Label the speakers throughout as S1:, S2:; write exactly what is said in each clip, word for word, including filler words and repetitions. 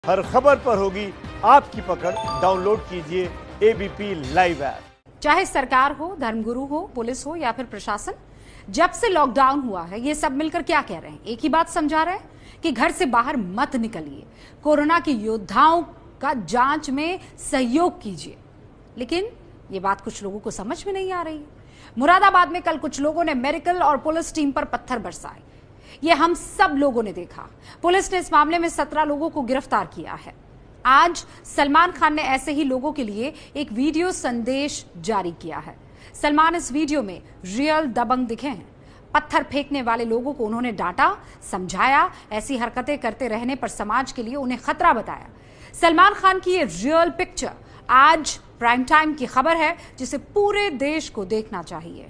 S1: हर खबर पर होगी आपकी पकड़। डाउनलोड कीजिए एबीपी लाइव ऐप।
S2: चाहे सरकार हो, धर्मगुरु हो, पुलिस हो या फिर प्रशासन, जब से लॉकडाउन हुआ है ये सब मिलकर क्या कह रहे हैं? एक ही बात समझा रहे हैं कि घर से बाहर मत निकलिए, कोरोना के योद्धाओं का जांच में सहयोग कीजिए। लेकिन ये बात कुछ लोगों को समझ में नहीं आ रही है। मुरादाबाद में कल कुछ लोगों ने मेडिकल और पुलिस टीम पर पत्थर बरसाए। ये हम सब लोगों ने देखा। पुलिस ने इस मामले में सत्रह लोगों को गिरफ्तार किया है। आज सलमान खान ने ऐसे ही लोगों के लिए एक वीडियो संदेश जारी किया है। सलमान इस वीडियो में रियल दबंग दिखे हैं। पत्थर फेंकने वाले लोगों को उन्होंने डांटा, समझाया, ऐसी हरकतें करते रहने पर समाज के लिए उन्हें खतरा बताया। सलमान खान की ये रियल पिक्चर आज प्राइम टाइम की खबर है, जिसे पूरे देश को देखना चाहिए।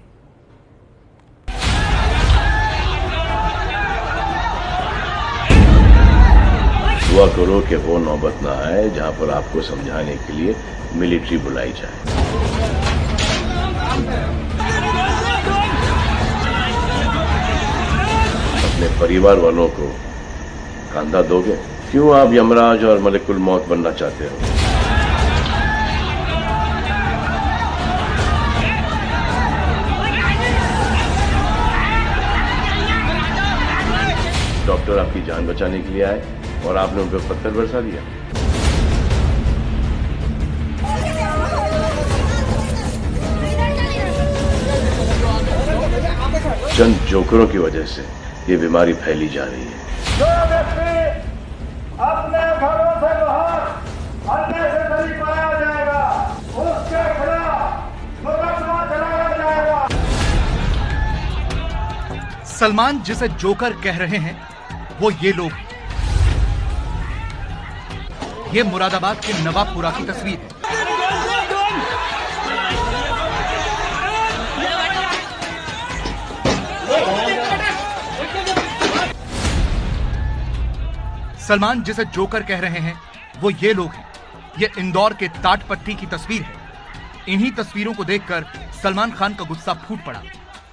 S3: दुआ करो कि वो नौबत ना आए जहां पर आपको समझाने के लिए मिलिट्री बुलाई जाए। अपने परिवार वालों को कंधा दोगे? क्यों आप यमराज और मलिकुल मौत बनना चाहते हो? डॉक्टर आपकी जान बचाने के लिए आए और आपने उन पर पत्थर बरसा दिया। चंद जोकरों की वजह से ये बीमारी फैली जा रही है।
S4: जो व्यक्ति अपने घरों से बाहर अन्य से नहीं पाया जाएगा, उसके खिलाफ मुकदमा चलाया जाएगा।
S5: सलमान जिसे जोकर कह रहे हैं वो ये लोग। ये मुरादाबाद के नवाबपुरा की तस्वीर है। सलमान जिसे जोकर कह रहे हैं वो ये लोग हैं। ये इंदौर के ताटपट्टी की तस्वीर है। इन्हीं तस्वीरों को देखकर सलमान खान का गुस्सा फूट पड़ा।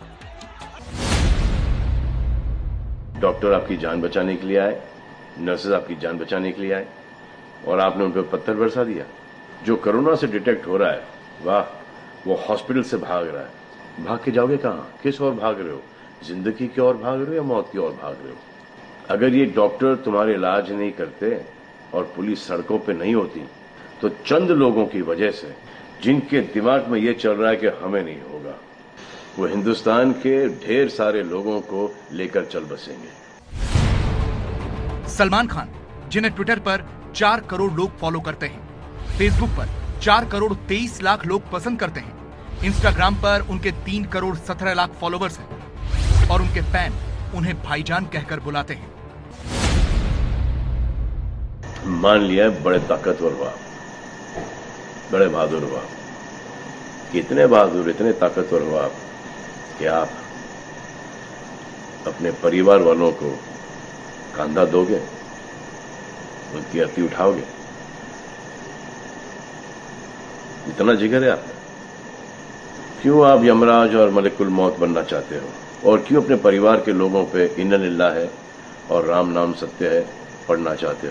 S3: डॉक्टर आपकी जान बचाने के लिए आए, नर्सेज आपकी जान बचाने के लिए आए और आपने उन पर पत्थर बरसा दिया। जो कोरोना से डिटेक्ट हो रहा है, वाह, वो हॉस्पिटल से भाग रहा है। भाग के जाओगे कहां? किस ओर भाग रहे हो? जिंदगी की ओर भाग रहे हो या मौत की ओर भाग रहे हो? अगर ये डॉक्टर तुम्हारे इलाज नहीं करते और पुलिस सड़कों पे नहीं होती तो चंद लोगों की वजह से, जिनके दिमाग में ये चल रहा है कि हमें नहीं होगा, वो हिंदुस्तान के ढेर सारे लोगों को लेकर चल बसेंगे।
S5: सलमान खान, जिन्हें ट्विटर पर चार करोड़ लोग फॉलो करते हैं, फेसबुक पर चार करोड़ तेईस लाख लोग पसंद करते हैं, इंस्टाग्राम पर उनके तीन करोड़ सत्रह लाख फॉलोवर्स हैं और उनके फैन उन्हें भाईजान कहकर बुलाते हैं।
S3: मान लिया बड़े ताकतवर हुआ, बड़े बहादुर हुआ, इतने बहादुर, इतने ताकतवर हुआ कि आप अपने परिवार वालों को कंधा दोगे, उनकी अर्थी उठाओगे? इतना जिगर है आप? क्यों आप यमराज और मलिकुल मौत बनना चाहते हो? और क्यों अपने परिवार के लोगों पे इन्ना लिल्लाह है और राम नाम सत्य है पढ़ना चाहते हो?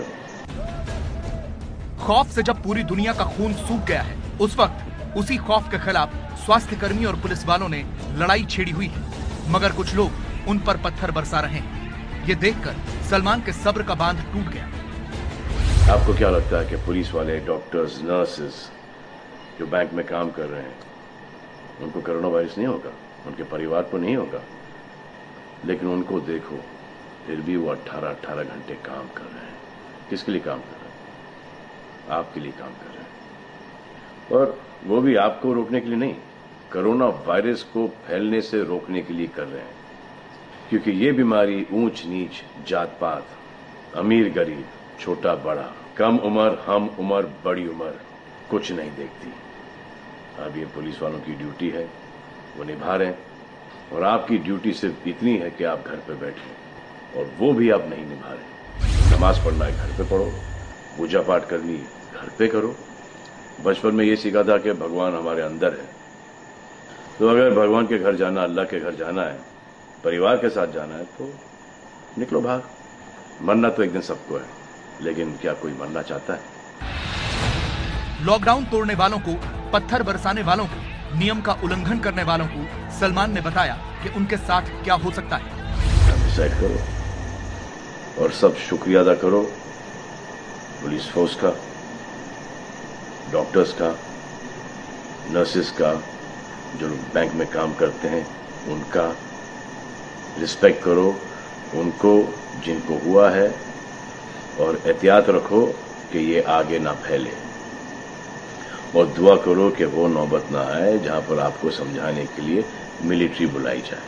S5: खौफ से जब पूरी दुनिया का खून सूख गया है, उस वक्त उसी खौफ के खिलाफ स्वास्थ्य कर्मी और पुलिस वालों ने लड़ाई छेड़ी हुई है, मगर कुछ लोग उन पर पत्थर बरसा रहे हैं। ये देखकर सलमान के सब्र का बांध टूट गया।
S3: आपको क्या लगता है कि पुलिस वाले, डॉक्टर्स, नर्सेस जो बैंक में काम कर रहे हैं, उनको कोरोना वायरस नहीं होगा? उनके परिवार को नहीं होगा? लेकिन उनको देखो, फिर भी वो अट्ठारह अट्ठारह घंटे काम कर रहे हैं। किसके लिए काम कर रहे हैं? आपके लिए काम कर रहे हैं। और वो भी आपको रोकने के लिए नहीं, कोरोना वायरस को फैलने से रोकने के लिए कर रहे हैं। क्योंकि ये बीमारी ऊंच नीच, जात पात, अमीर गरीब, छोटा बड़ा, कम उम्र, हम उम्र, बड़ी उम्र कुछ नहीं देखती। अब ये पुलिस वालों की ड्यूटी है, वो निभा रहे हैं। और आपकी ड्यूटी सिर्फ इतनी है कि आप घर पे बैठे, और वो भी आप नहीं निभा रहे। नमाज पढ़ना है घर पे पढ़ो, पूजा पाठ करनी है घर पे करो। बचपन में ये सीखा था कि भगवान हमारे अंदर है, तो अगर भगवान के घर जाना, अल्लाह के घर जाना है, परिवार के साथ जाना है, तो निकलो भाग। मरना तो एक दिन सबको है, लेकिन क्या कोई मरना चाहता है?
S5: लॉकडाउन तोड़ने वालों को, पत्थर बरसाने वालों को, नियम का उल्लंघन करने वालों को सलमान ने बताया कि उनके साथ क्या हो सकता है।
S3: डिसाइड करो और सब शुक्रिया अदा करो पुलिस फोर्स का, डॉक्टर्स का, नर्सेस का, जो लोग बैंक में काम करते हैं उनका रिस्पेक्ट करो उनको जिनको हुआ है, और एहतियात रखो कि ये आगे ना फैले, और दुआ करो कि वो नौबत ना आए जहां पर आपको समझाने के लिए मिलिट्री बुलाई जाए।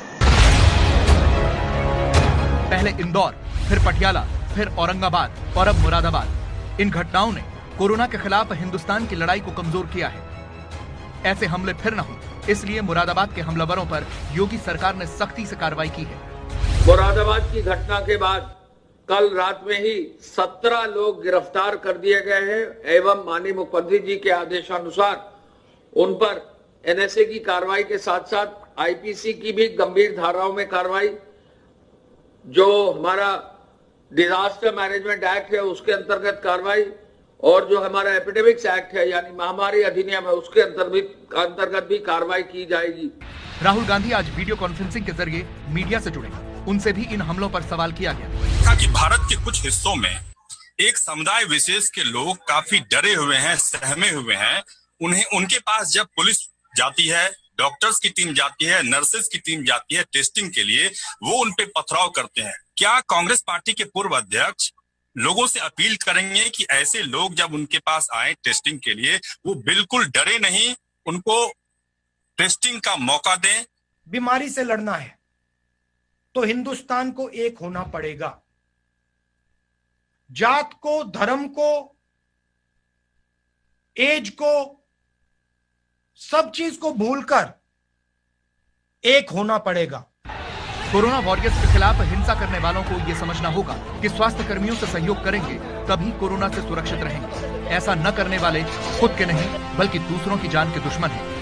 S5: पहले इंदौर, फिर पटियाला, फिर औरंगाबाद और अब मुरादाबाद। इन घटनाओं ने कोरोना के खिलाफ हिंदुस्तान की लड़ाई को कमजोर किया है। ऐसे हमले फिर न हो, इसलिए मुरादाबाद के हमलावरों पर योगी सरकार ने सख्ती से कार्रवाई की है।
S6: मुरादाबाद की घटना के बाद कल रात में ही सत्रह लोग गिरफ्तार कर दिए गए हैं एवं माननीय मुख्यमंत्री जी के आदेशानुसार उन पर एनएसए की कार्रवाई के साथ साथ आईपीसी की भी गंभीर धाराओं में कार्रवाई, जो हमारा डिजास्टर मैनेजमेंट एक्ट है उसके अंतर्गत कार्रवाई, और जो हमारा एपिडेमिक्स एक्ट है यानी महामारी अधिनियम है उसके अंतर्गत अंतर्गत भी कार्रवाई की जाएगी।
S5: राहुल गांधी आज वीडियो कॉन्फ्रेंसिंग के जरिए मीडिया से जुड़े, उनसे भी इन हमलों पर सवाल किया गया।
S7: कहा कि भारत के कुछ हिस्सों में एक समुदाय विशेष के लोग काफी डरे हुए हैं, सहमे हुए हैं। उन्हें उनके पास जब पुलिस जाती है, डॉक्टर्स की टीम जाती है, नर्सेज की टीम जाती है टेस्टिंग के लिए, वो उन पे पथराव करते हैं। क्या कांग्रेस पार्टी के पूर्व अध्यक्ष लोगों से अपील करेंगे कि ऐसे लोग जब उनके पास आए टेस्टिंग के लिए वो बिल्कुल डरे नहीं, उनको टेस्टिंग का मौका दें?
S8: बीमारी से लड़ना है तो हिंदुस्तान को एक होना पड़ेगा। जात को, धर्म को, एज को, सब चीज को भूलकर एक होना पड़ेगा।
S5: कोरोना वॉरियर्स के खिलाफ हिंसा करने वालों को यह समझना होगा कि स्वास्थ्य कर्मियों से सहयोग करेंगे तभी कोरोना से सुरक्षित रहेंगे। ऐसा न करने वाले खुद के नहीं बल्कि दूसरों की जान के दुश्मन हैं।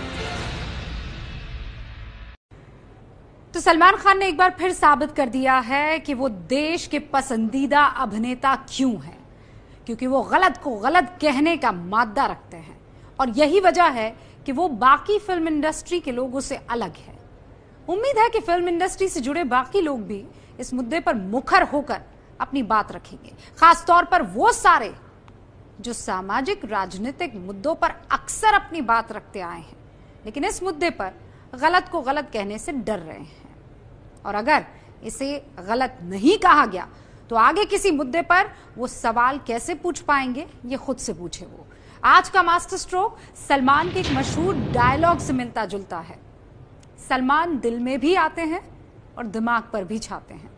S2: तो सलमान खान ने एक बार फिर साबित कर दिया है कि वो देश के पसंदीदा अभिनेता क्यों हैं, क्योंकि वो गलत को गलत कहने का मादा रखते हैं, और यही वजह है कि वो बाकी फिल्म इंडस्ट्री के लोगों से अलग है। उम्मीद है कि फिल्म इंडस्ट्री से जुड़े बाकी लोग भी इस मुद्दे पर मुखर होकर अपनी बात रखेंगे, खासतौर पर वो सारे जो सामाजिक राजनीतिक मुद्दों पर अक्सर अपनी बात रखते आए हैं, लेकिन इस मुद्दे पर गलत को गलत कहने से डर रहे हैं। और अगर इसे गलत नहीं कहा गया तो आगे किसी मुद्दे पर वो सवाल कैसे पूछ पाएंगे, ये खुद से पूछे वो। आज का मास्टर स्ट्रोक सलमान के एक मशहूर डायलॉग से मिलता जुलता है। सलमान दिल में भी आते हैं और दिमाग पर भी छाते हैं।